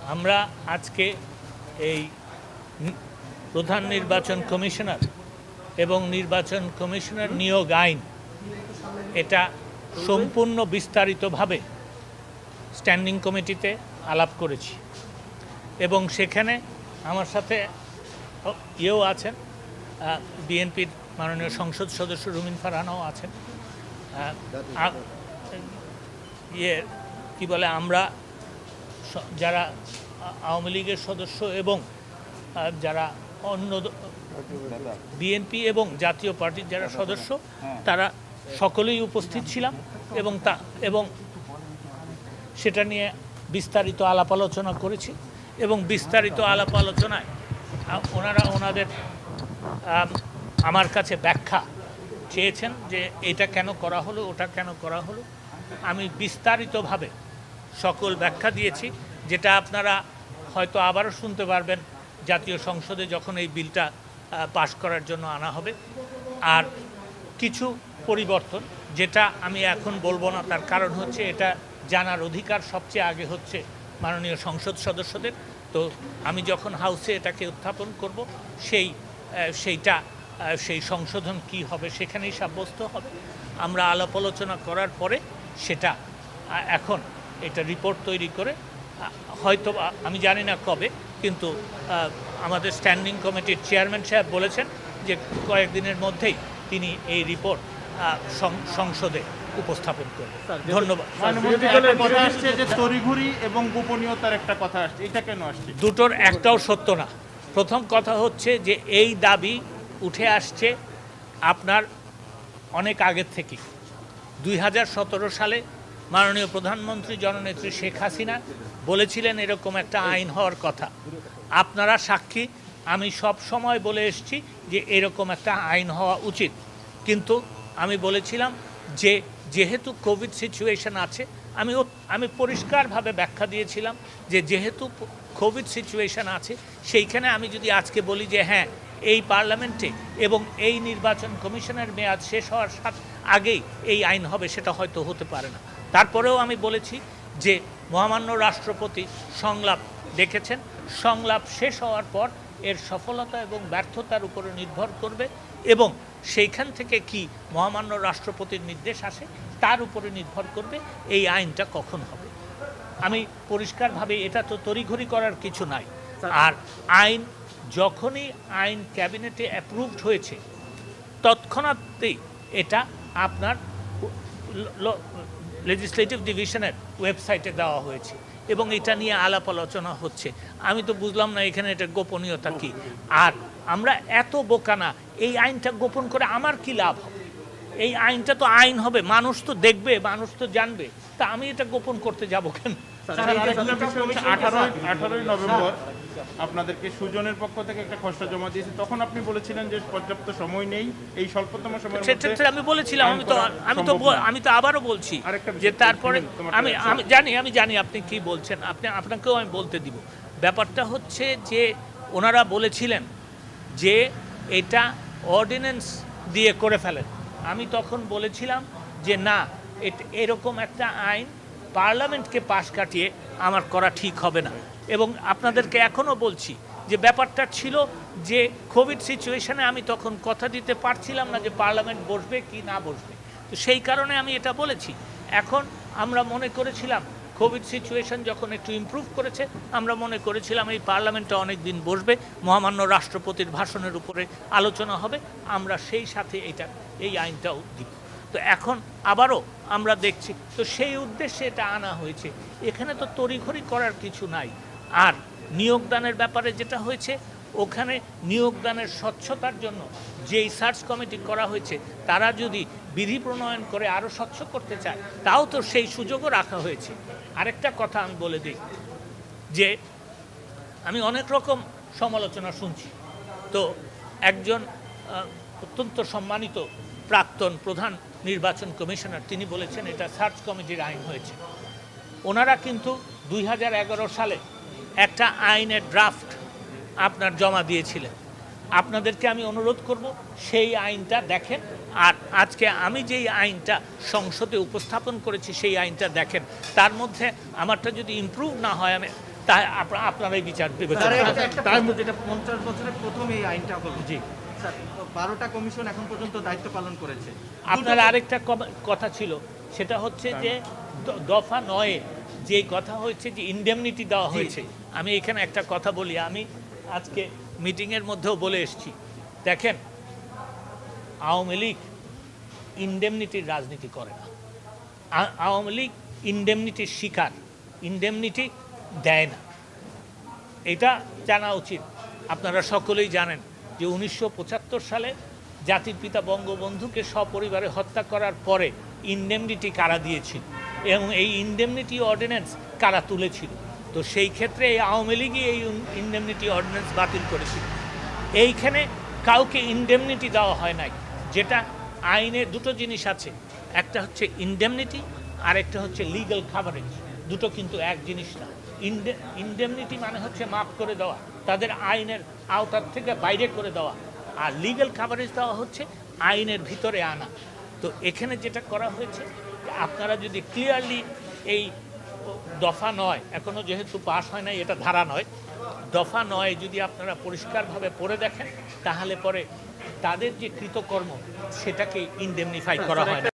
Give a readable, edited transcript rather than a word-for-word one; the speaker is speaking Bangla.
আমরা আজকে এই প্রধান নির্বাচন কমিশনার এবং নির্বাচন কমিশনার নিয়োগ আইন এটা সম্পূর্ণ বিস্তারিতভাবে স্ট্যান্ডিং কমিটিতে আলাপ করেছি এবং সেখানে আমার সাথে ইয়েও আছেন, বিএনপির মাননীয় সংসদ সদস্য রুমিন ফারহানাও আছেন। কি বলে, আমরা যারা আওয়ামী লীগের সদস্য এবং যারা অন্য বিএনপি এবং জাতীয় পার্টির যারা সদস্য তারা সকলেই উপস্থিত ছিলাম এবং সেটা নিয়ে বিস্তারিত আলাপ আলোচনা করেছি এবং বিস্তারিত আলাপ আলোচনায় ওনারা ওনাদের আমার কাছে ব্যাখ্যা চেয়েছেন যে এটা কেন করা হলো, ওটা কেন করা হলো। আমি বিস্তারিতভাবে সকল ব্যাখ্যা দিয়েছি, যেটা আপনারা হয়তো আবারও শুনতে পারবেন জাতীয় সংসদে যখন এই বিলটা পাশ করার জন্য আনা হবে। আর কিছু পরিবর্তন যেটা আমি এখন বলবো না, তার কারণ হচ্ছে এটা জানার অধিকার সবচেয়ে আগে হচ্ছে মাননীয় সংসদ সদস্যদের। তো আমি যখন হাউসে এটাকে উত্থাপন করব সেই সংশোধন কি হবে সেখানেই সাব্যস্ত হবে। আমরা আলাপ আলোচনা করার পরে সেটা এখন এটা রিপোর্ট তৈরি করে হয়তো আমি জানি না কবে, কিন্তু আমাদের স্ট্যান্ডিং কমিটির চেয়ারম্যান সাহেব বলেছেন যে কয়েকদিনের মধ্যেই তিনি এই রিপোর্ট সংসদে উপস্থাপন করবেন। ধন্যবাদ। তড়িঘড়ি এবং গোপনীয়তার একটা কথা আসছে, এটা কেন আসছে? দুটোর একটাও সত্য না। প্রথম কথা হচ্ছে যে এই দাবি উঠে আসছে আপনার অনেক আগের থেকে। 2017 সালে মাননীয় প্রধানমন্ত্রী জননেত্রী শেখ হাসিনা বলেছিলেন এরকম একটা আইন হওয়ার কথা। আপনারা সাক্ষী, আমি সব সময় বলে এসেছি যে এরকম একটা আইন হওয়া উচিত। কিন্তু আমি বলেছিলাম যে যেহেতু কোভিড সিচুয়েশন আছে, আমি পরিষ্কারভাবে ব্যাখ্যা দিয়েছিলাম যে যেহেতু কোভিড সিচুয়েশন আছে, সেইখানে আমি যদি আজকে বলি যে হ্যাঁ এই পার্লামেন্টে এবং এই নির্বাচন কমিশনের মেয়াদ শেষ হওয়ার আগেই এই আইন হবে, সেটা হয়তো হতে পারে না। তারপরেও আমি বলেছি যে মহামান্য রাষ্ট্রপতি সংলাপ ডেকেছেন, সংলাপ শেষ হওয়ার পর এর সফলতা এবং ব্যর্থতার উপরে নির্ভর করবে এবং সেইখান থেকে কি মহামান্য রাষ্ট্রপতির নির্দেশ আসে তার উপরে নির্ভর করবে এই আইনটা কখন হবে। আমি পরিষ্কারভাবে, এটা তো তড়িঘড়ি করার কিছু নাই। আর আইন যখনই আইন ক্যাবিনেটে অ্যাপ্রুভড হয়েছে তৎক্ষণাৎই এটা আপনার লেজিসলেটিভ ডিভিশনের ওয়েবসাইটে দেওয়া হয়েছে এবং এটা নিয়ে আলাপ আলোচনা হচ্ছে। আমি তো বুঝলাম না এখানে এটা গোপনীয়তা কি। আর আমরা এত বোকা না, এই আইনটা গোপন করে আমার কি লাভ হবে? এই আইনটা তো আইন হবে, মানুষ তো দেখবে, মানুষ তো জানবে, তা আমি এটা গোপন করতে যাব কেন? 18 নভেম্বর আপনাদেরকে সুজনের পক্ষ থেকে একটা খসড়া জমা দিয়েছে, তখন আপনি বলেছিলেন যে পর্যাপ্ত সময় নেই, এই স্বল্পতম সময়ের মধ্যে আমি বলেছিলাম। আমি তো আবারও বলছি যে তারপরে আমি জানি আপনি কি বলছেন, আপনাকেও আমি বলতে দিব। ব্যাপারটা হচ্ছে যে ওনারা বলেছিলেন যে এটা অর্ডিন্যান্স দিয়ে করে ফেলেন। আমি তখন বলেছিলাম যে না, এরকম একটা আইন পার্লামেন্টকে পাশ কাটিয়ে আমার করা ঠিক হবে না। এবং আপনাদেরকে এখনও বলছি যে ব্যাপারটা ছিল যে কোভিড সিচুয়েশনে আমি তখন কথা দিতে পারছিলাম না যে পার্লামেন্ট বসবে কি না বসবে, তো সেই কারণে আমি এটা বলেছি। এখন আমরা মনে করেছিলাম কোভিড সিচুয়েশন যখন একটু ইমপ্রুভ করেছে, আমরা মনে করেছিলাম এই পার্লামেন্টটা অনেক দিন বসবে, মহামান্য রাষ্ট্রপতির ভাষণের উপরে আলোচনা হবে, আমরা সেই সাথে এই আইনটাও দিব। তো এখন আবারও আমরা দেখছি, তো সেই উদ্দেশ্যে এটা আনা হয়েছে। এখানে তো তড়িঘড়ি করার কিছু নাই। আর নিয়োগদানের ব্যাপারে যেটা হয়েছে, ওখানে নিয়োগদানের স্বচ্ছতার জন্য যেই সার্চ কমিটি করা হয়েছে তারা যদি বিধি প্রণয়ন করে আরও স্বচ্ছ করতে চায়, তাও তো সেই সুযোগও রাখা হয়েছে। আরেকটা কথা আমি বলে দিই যে আমি অনেক রকম সমালোচনা শুনছি। তো একজন অত্যন্ত সম্মানিত প্রাক্তন প্রধান নির্বাচন কমিশনার তিনি বলেছেন এটা সার্চ কমিটির আইন হয়েছে। ওনারা কিন্তু 2011 সালে একটা আইনের ড্রাফট আপনার জমা দিয়েছিলেন। আপনাদেরকে আমি অনুরোধ করব সেই আইনটা দেখেন, আর আজকে আমি যেই আইনটা সংসদে উপস্থাপন করেছি সেই আইনটা দেখেন। তার মধ্যে আমারটা যদি ইমপ্রুভ না হয়, আমি তা আপনারাই বিচার বিবেচনা যেটা 50 বছরের প্রথম এই আইনটা হলো। জি স্যার 12টা কমিশন এখন পর্যন্ত দায়িত্ব পালন করেছে। আপনার আরেকটা কথা ছিল, সেটা হচ্ছে যে দফা 9 যে কথা হয়েছে যে ইনডেমনিটি দেওয়া হয়েছে। আমি এখানে একটা কথা বলি, আমি আজকে মিটিংয়ের মধ্যেও বলে এসেছি, দেখেন আওয়ামী লীগ ইনডেমনিটির রাজনীতি করে না। আওয়ামী লীগ ইনডেমনিটির শিকার, ইনডেমনিটি দেয় না, এটা জানা উচিত। আপনারা সকলেই জানেন যে 1975 সালে জাতির পিতা বঙ্গবন্ধুকে সপরিবারে হত্যা করার পরে ইনডেমনিটি কারা দিয়েছিল এবং এই ইনডেমনিটি অর্ডিন্যান্স কারা তুলেছিল। তো সেই ক্ষেত্রে এই আওয়ামী লীগই এই ইনডেমনিটি অর্ডিন্যান্স বাতিল করেছিল। এইখানে কাউকে ইনডেমনিটি দেওয়া হয় নাই। যেটা আইনে দুটো জিনিস আছে, একটা হচ্ছে ইনডেমনিটি আর একটা হচ্ছে লিগ্যাল কাভারেজ। দুটো কিন্তু এক জিনিস না। ইনডেমনিটি মানে হচ্ছে মাফ করে দেওয়া, তাদের আইনের আওতার থেকে বাইরে করে দেওয়া, আর লিগ্যাল কাভারেজ দেওয়া হচ্ছে আইনের ভিতরে আনা। তো এখানে যেটা করা হয়েছে, আপনারা যদি ক্লিয়ারলি এই দফা 9 এখনও যেহেতু পাস হয় নাই, এটা ধারা 9, দফা 9 যদি আপনারা পরিষ্কারভাবে পড়ে দেখেন, তাহলে পরে তাদের যে কৃতকর্ম সেটাকে ইনডেমনিফাই করা হয় না।